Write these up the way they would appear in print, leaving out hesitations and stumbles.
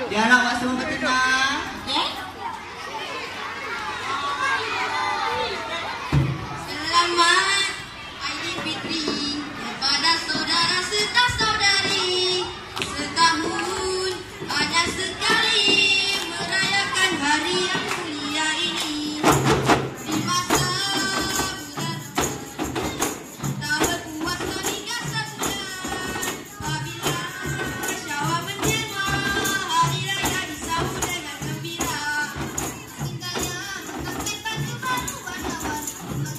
Dialog buat semua bertenang. Okey? Selamat Aidilfitri kepada saudara serta saudari. Setahun hanya sekali merayakan hari yang mulia ini. Di masa bulan tak berpuasa hingga sebulan. Apabila Syawal menjelma, hari raya disambut dengan gembira. Kita yang menantikan baru warna-warni.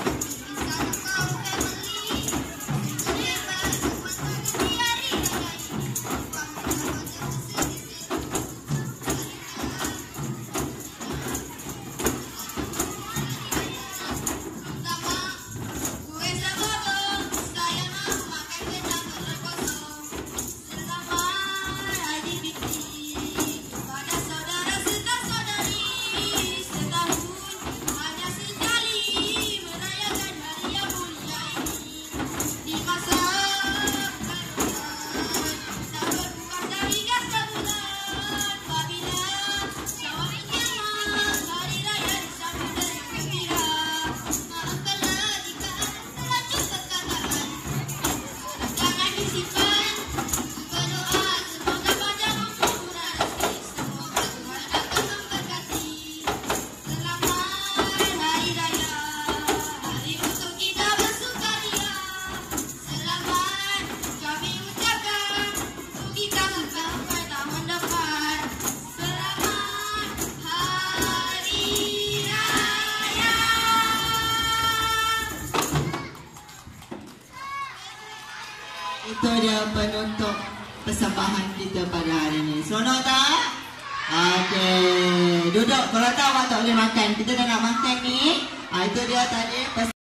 Itu dia penutup persembahan kita pada hari ini. Seronok tak? Okey. Duduk. Kalau tak awak tak boleh makan. Kita dah nak makan ni. Itu dia tadi